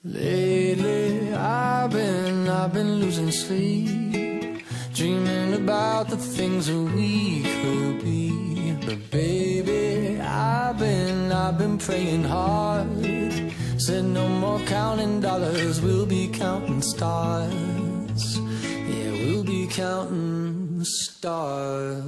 Lately I've been losing sleep, dreaming about the things that we could be. But baby, I've been praying hard. Said no more counting dollars, we'll be counting stars. Yeah, we'll be counting stars.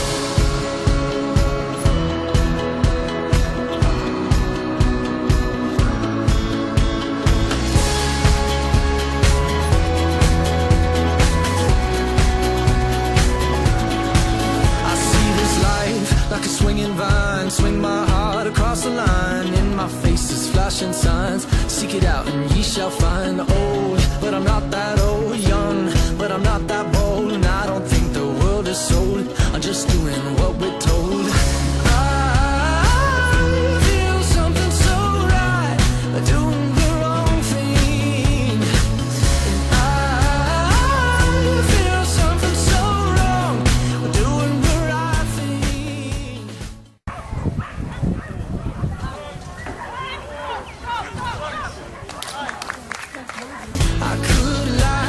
Like a swinging vine, swing my heart across the line. In my face is flashing signs. Seek it out and ye shall find. Old, but I'm not that old. Young, but I'm not that bold. And I don't think the world is sold. I'm just doing what we're told. I feel something so right, doing the wrong thing. And I feel something so wrong, doing the right thing. I could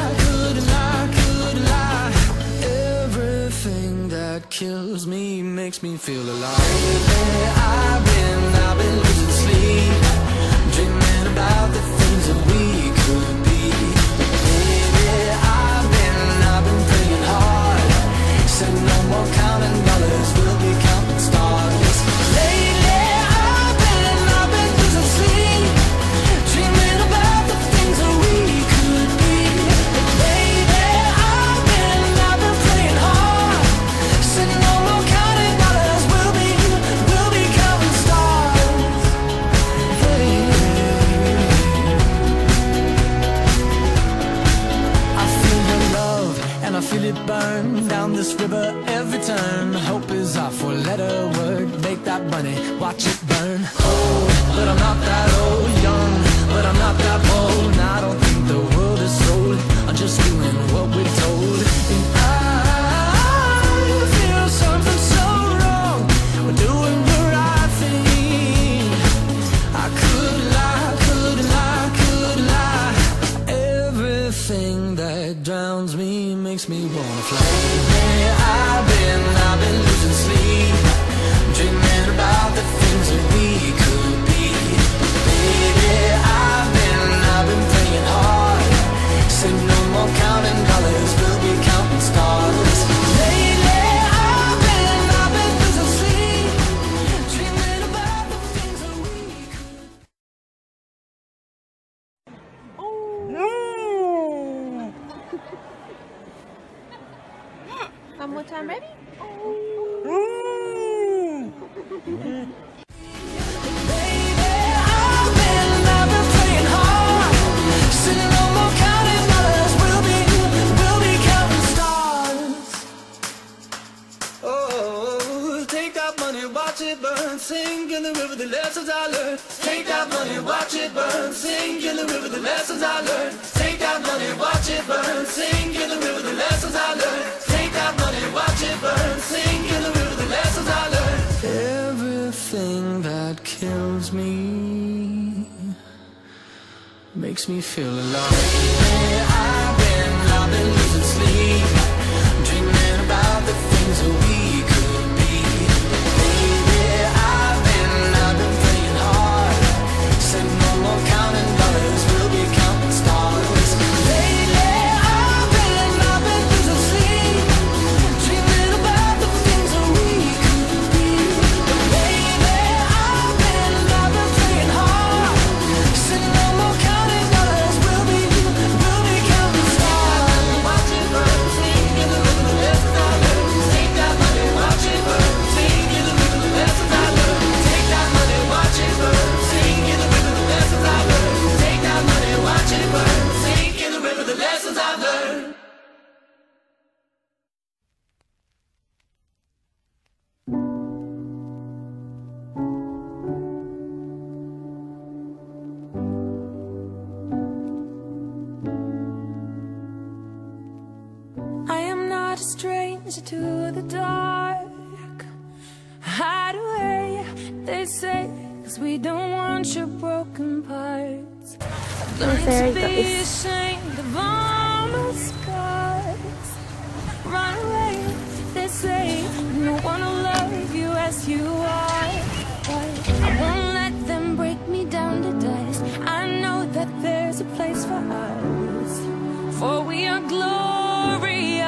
lie. Everything that kills me makes me feel alive. I've been losing sleep, dreaming about the things that we could be. Baby, I've been praying hard. Said no more counting dollars, we'll be counting stars. Lately, I've been losing sleep, dreaming about the things that we could be. Baby, I've been praying hard. Said no more counting dollars, we'll be counting stars. Hey. I feel your love and I feel it burn down this river every turn. Hope is our four-letter word. Make that money, watch it burn. Old, but I'm not that old. Young, but I'm not that bold. And I don't think the world is sold. I'm just doing what we're told. And I feel something so wrong. We're doing the right thing. I could lie. Everything that drowns me makes me wanna fly. I've been losing sleep, dreaming about the things that we could be. Baby, I've been praying hard. Said no more counting dollars, we'll be counting stars. Lately, I've been losing sleep, dreaming about the things that we could. One more time, ready? Baby, I've been praying hard. Said no more counting dollars, we'll be counting stars. Oh, take that money, watch it burn, sing in the river the lessons I learned. Take that money, watch it burn, sing in the river the lessons I learned. Take that money, watch it burn, sing in the river the lessons I learned. Take that money, watch it burn, sing in the river the lessons I learned. Everything that kills me makes me feel alive. I've been losing sleep, dreaming about the things that we could be. Baby, I've been praying hard. Said no more counting dollars, we'll be counting stars. Lately, I've been losing sleep, dreaming about the things that we could be. Baby, I've been praying hard. Said no more counting dollars, we'll be counting stars. Watch it burn, sing in the river the lessons I learned. Take that money, watch it burn, sing in the river the lessons I learned. Take that money, watch it burn, sing in the river the lessons I learned. Take that money, watch it burn, sing in the river the lessons I learned. I am not a stranger to the dark. Hide away, they say, 'cause we don't want your broken parts. Learn to be ashamed of all my scars. Run away, they say, no one will love you as you are. But I won't let them break me down to dust. I know that there's a place for us, for we are glorious.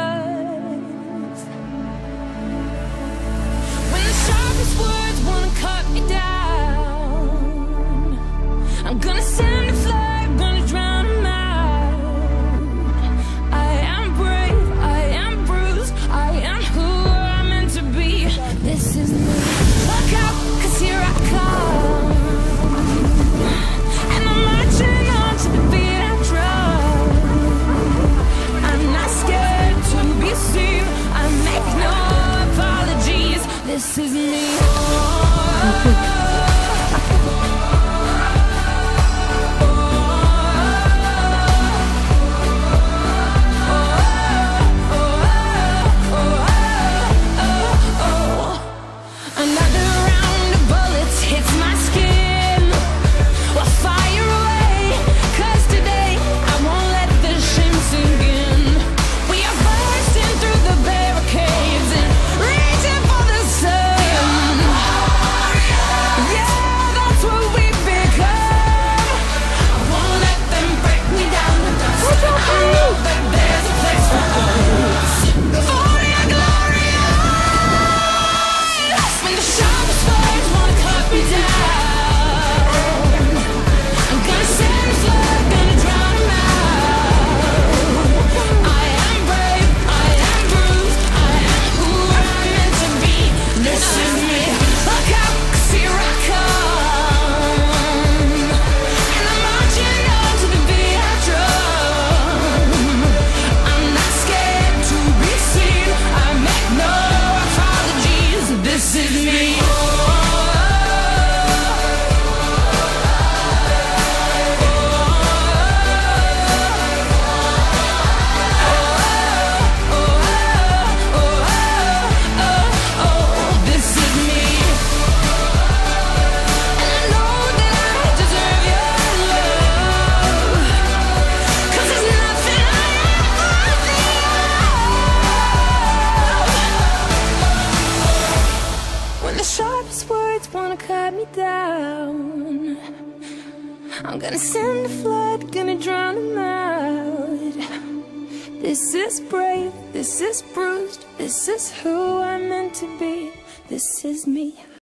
When the sharpest words wanna cut me down, I'm gonna send a flood, gonna drown them out. I am brave, I am bruised, I am who I'm meant to be. This is me. Look out, 'cause here I come, and I'm marching on to the beat I drum. I'm not scared to be seen, I make no apologies. This is me. Down, I'm gonna send a flood, gonna drown them out. This is brave, this is bruised, this is who I'm meant to be. This is me.